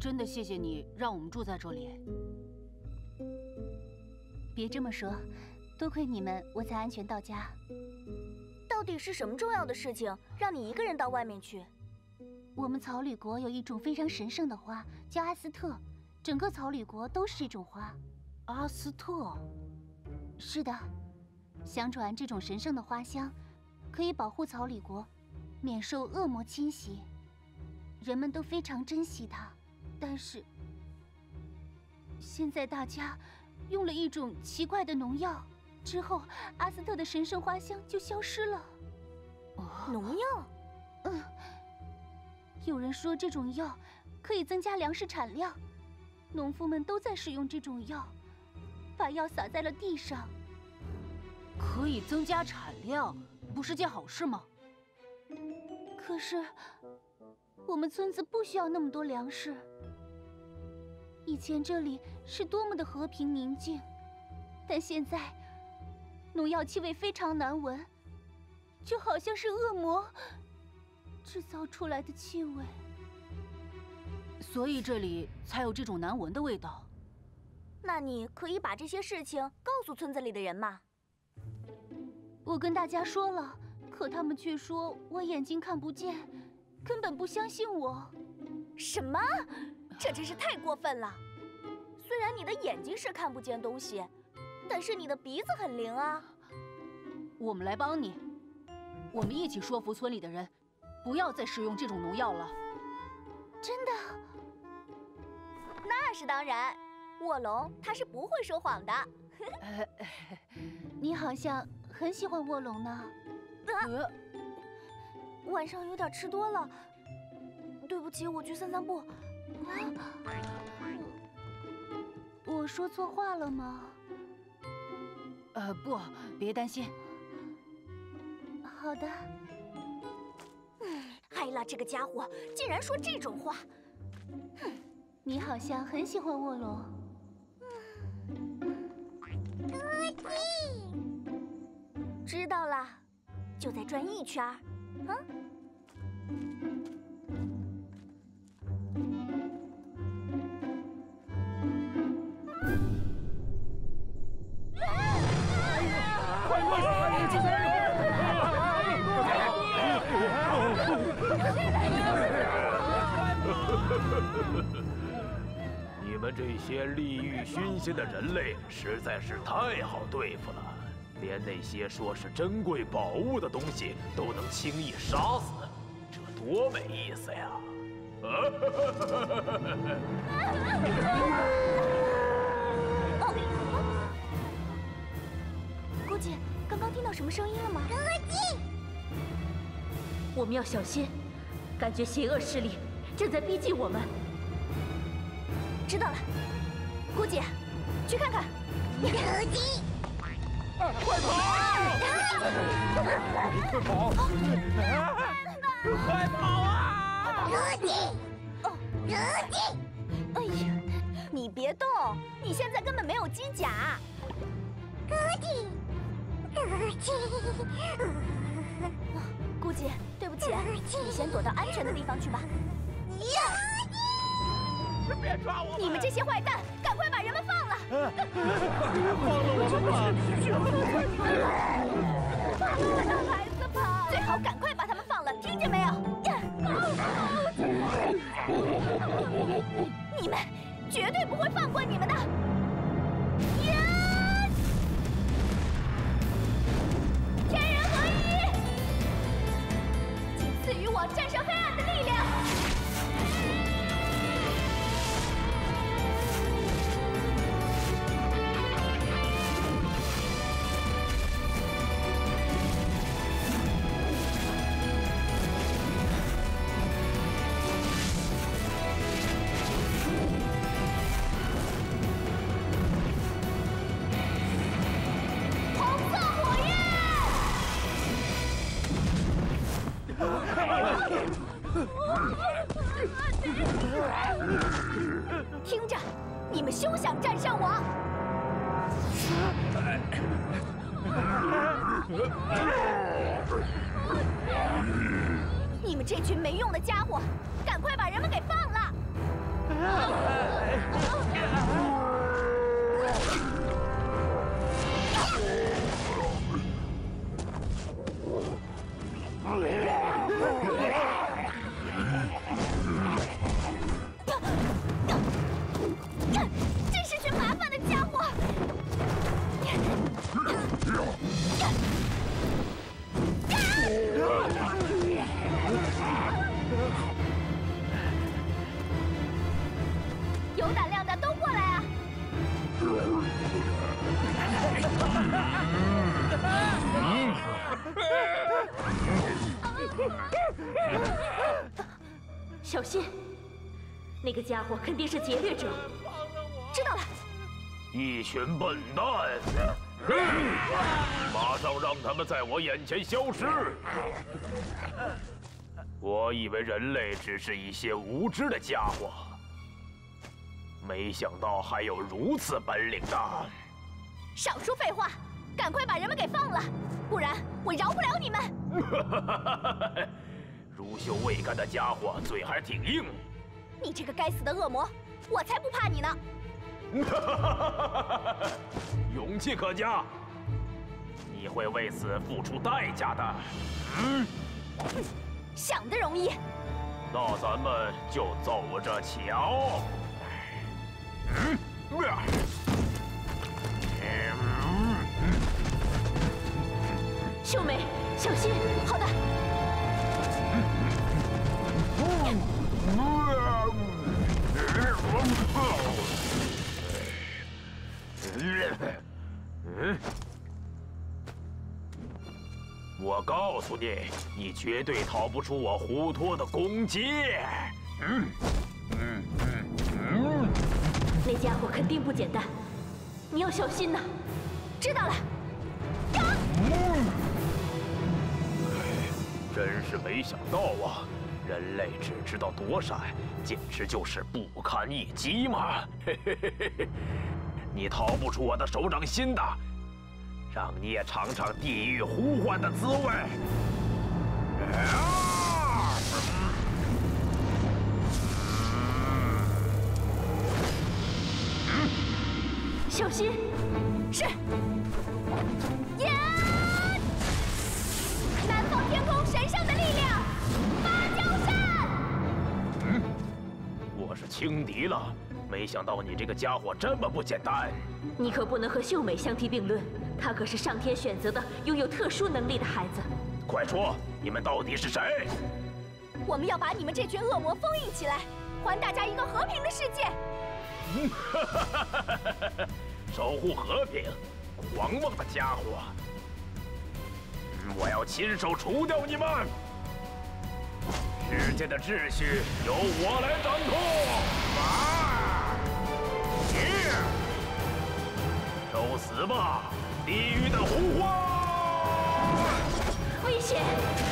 真的谢谢你让我们住在这里。 别这么说，多亏你们，我才安全到家。 到底是什么重要的事情让你一个人到外面去？ 我们草履国有一种非常神圣的花，叫阿斯特，整个草履国都是这种花。 阿斯特？ 是的，相传这种神圣的花香可以保护草履国免受恶魔侵袭，人们都非常珍惜它。但是现在大家用了一种奇怪的农药，之后阿斯特的神圣花香就消失了。 农药？ 有人说这种药可以增加粮食产量，农夫们都在使用这种药，把药撒在了地上。 可以增加产量，不是件好事吗？ 可是我们村子不需要那么多粮食。以前这里是多么的和平宁静，但现在农药气味非常难闻，就好像是恶魔制造出来的气味。 所以这里才有这种难闻的味道。 那你可以把这些事情告诉村子里的人吗？ 我跟大家说了，可他们却说我眼睛看不见，根本不相信我。 什么？这真是太过分了！虽然你的眼睛是看不见东西，但是你的鼻子很灵啊。 我们来帮你，我们一起说服村里的人，不要再使用这种农药了。 真的？ 那是当然，卧龙他是不会说谎的。 你好像很喜欢卧龙呢。 晚上有点吃多了，对不起，我去散散步。 我说错话了吗？ 不，别担心。 好的。 艾拉这个家伙竟然说这种话。 你好像很喜欢卧龙。 知道了，就再转一圈。 你们这些利欲熏心的人类实在是太好对付了，连那些说是珍贵宝物的东西都能轻易杀死，这多没意思呀！ 姑姐，刚刚听到什么声音了吗？ 我们要小心，感觉邪恶势力正在逼近我们。 知道了，姑姐，去看看。 快跑！快跑啊！ 哎呀，你别动，你现在根本没有机甲。姑姐，对不起，你先躲到安全的地方去吧。 别抓我！ 你们这些坏蛋，赶快把人们放了！ 放了我们吧！ 放了我的孩子吧！最好赶快把他们放了，听见没有？你们绝对不会放过你们的！天人合一，请赐予我战胜黑暗的力量！听着，你们休想战胜我！你们这群没用的家伙，赶快把人们给放了！ 真是群麻烦的家伙！有胆量的都过来啊！ 小心，那个家伙肯定是劫掠者。 知道了。 一群笨蛋！马上让他们在我眼前消失！我以为人类只是一些无知的家伙，没想到还有如此本领的。 少说废话，赶快把人们给放了，不然我饶不了你们！ 乳臭未干的家伙，嘴还挺硬。 你这个该死的恶魔，我才不怕你呢！ 勇气可嘉，你会为此付出代价的。 想得容易。 那咱们就走着瞧。 秀美，小心！ 好的。 我告诉你，你绝对逃不出我胡托的攻击。 那家伙肯定不简单，你要小心呐。 知道了。 真是没想到啊！人类只知道躲闪，简直就是不堪一击嘛！你逃不出我的手掌心的，让你也尝尝地狱呼唤的滋味。 小心！ 是。呀！南方天空神圣的力量，芭蕉扇。 我是轻敌了，没想到你这个家伙这么不简单。 你可不能和秀美相提并论，她可是上天选择的拥有特殊能力的孩子。 快说，你们到底是谁？ 我们要把你们这群恶魔封印起来，还大家一个和平的世界。 守护和平，狂妄的家伙！我要亲手除掉你们！世界的秩序由我来掌控！受死吧，地狱的呼唤！ 危险！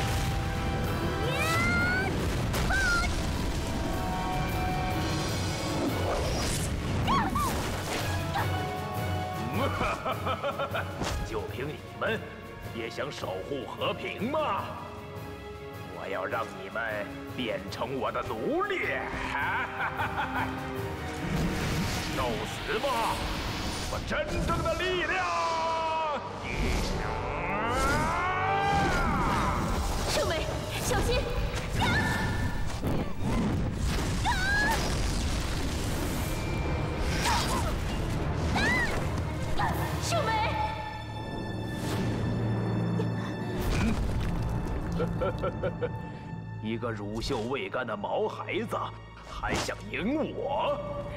就凭你们，也想守护和平吗？我要让你们变成我的奴隶！受死吧，我真正的力量！ 秀美，小心！秀美！ 一个乳臭未干的毛孩子，还想赢我？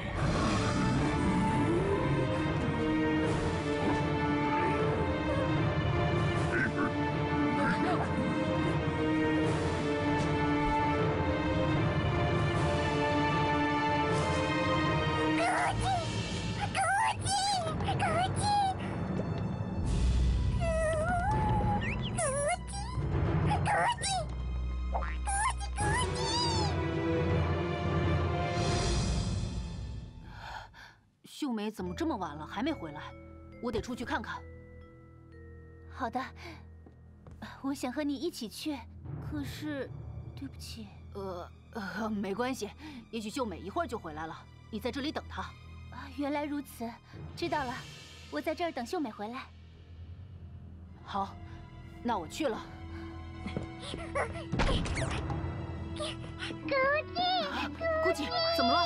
秀美怎么这么晚了还没回来？我得出去看看。 好的，我想和你一起去，可是，对不起。 没关系，也许秀美一会儿就回来了，你在这里等她。 原来如此，知道了，我在这儿等秀美回来。 好，那我去了。姑姐，怎么了？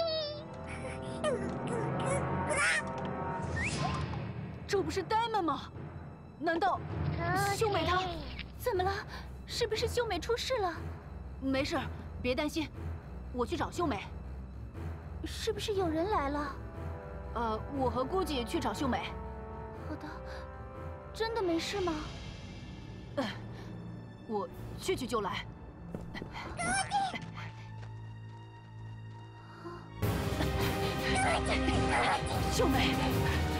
这不是呆们吗？难道秀美她怎么了？是不是秀美出事了？ 没事，别担心，我去找秀美。 是不是有人来了？ 我和姑姐去找秀美。 好的，真的没事吗？ 我去就来。秀美。